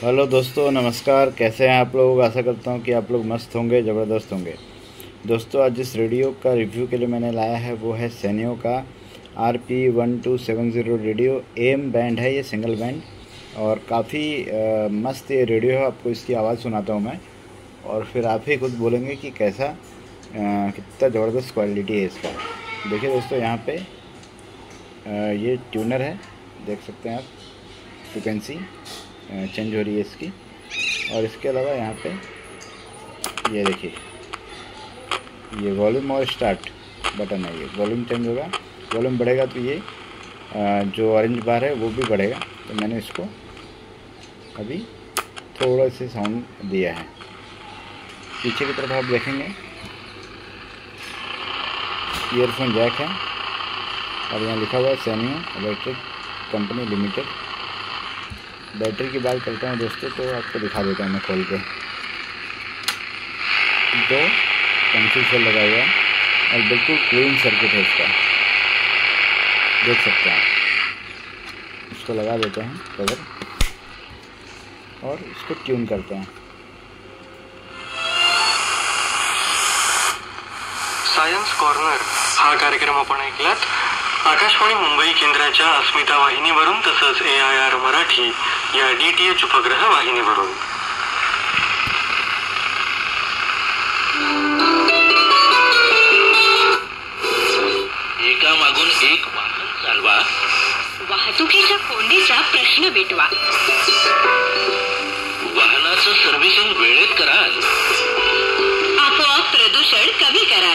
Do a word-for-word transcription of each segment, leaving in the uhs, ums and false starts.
Hello दोस्तों, नमस्कार। कैसे हैं आप लोग? आशा करता हूं कि आप लोग मस्त होंगे, ज़बरदस्त होंगे। दोस्तों, आज जिस रेडियो का रिव्यू के लिए मैंने लाया है वो है सैनियो का R P one two seven zero radio. M band है ये, सिंगल बैंड, और काफ़ी मस्त ये रेडियो है। आपको इसकी आवाज़ सुनाता हूँ मैं, और फिर आप ही खुद बोलेंगे कि कैसा आ, कितना ज़बरदस्त क्वालिटी है इसका। देखिए दोस्तों, यहाँ पे आ, ये ट्यूनर है, देख सकते हैं आप। फ्रिक्वेंसी चेंज हो रही है इसकी, और इसके अलावा यहाँ पे ये देखिए, ये वॉल्यूम और स्टार्ट बटन है। ये वॉल्यूम चेंज होगा, वॉल्यूम बढ़ेगा तो ये जो ऑरेंज बार है वो भी बढ़ेगा। तो मैंने इसको अभी थोड़ा से साउंड दिया है। पीछे की तरफ आप देखेंगे ईयरफोन जैक है, और यहाँ लिखा हुआ है Sanyo electric company limited. Battery की बात करता हूँ दोस्तों, तो आपको दिखा देता हूँ मैं खोल के। दो पेंसिल सेल लगा हुआ है और बिल्कुल क्लीन सर्किट है इसका, देख सकते हैं आप। इसको लगा देते हैं कवर और इसको ट्यून करते हैं। सायन्स कॉर्नर हा कार्यक्रम आपण ऐकलात आकाशवाणी मुंबई केंद्राच्या अस्मिता वाहिनीवरून, तसंच ए आय आर मराठी या डी टी एच उपग्रह वाहिनीवरून। एकामागून एक वाहन चालवा, वाहतुकीच्या कोंडीचा प्रश्न मिटवा, वाहनाचं सर्व्हिसिंग वेळेत कराल, आपोआप प्रदूषण कमी कराल।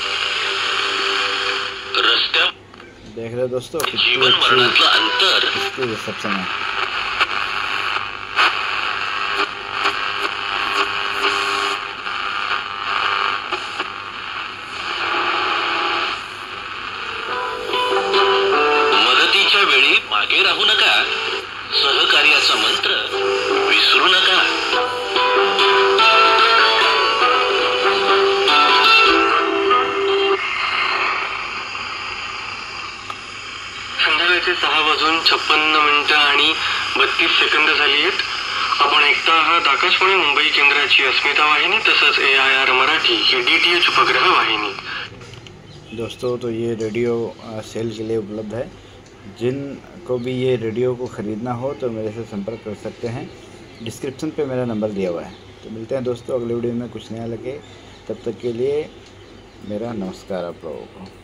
रस्त्या देख रहे दोस्तों, जीवन मरणाचं अंतर रिसेप्शन है। मदतीच्या वेळी मागे राहू नका, सहकार्याचा मंत्र विसरू नका। संध्याकाळचे सहा वाजून छप्पन्न मिनिटं आणि बत्तीस सेकंद झाली आहेत। आपण ऐकता आहात आकाशवाणी मुंबई केंद्राची अस्मिता वाहिनी, तसंच ए आय आर मराठी ही डी टी एच उपग्रह वाहिनी। दोस्तों, तो ये रेडियो सेल के लिए उपलब्ध है। जिन को भी ये रेडियो को ख़रीदना हो तो मेरे से संपर्क कर सकते हैं। डिस्क्रिप्शन पे मेरा नंबर दिया हुआ है। तो मिलते हैं दोस्तों अगले वीडियो में कुछ नया लगे। तब तक के लिए मेरा नमस्कार आप लोगों को।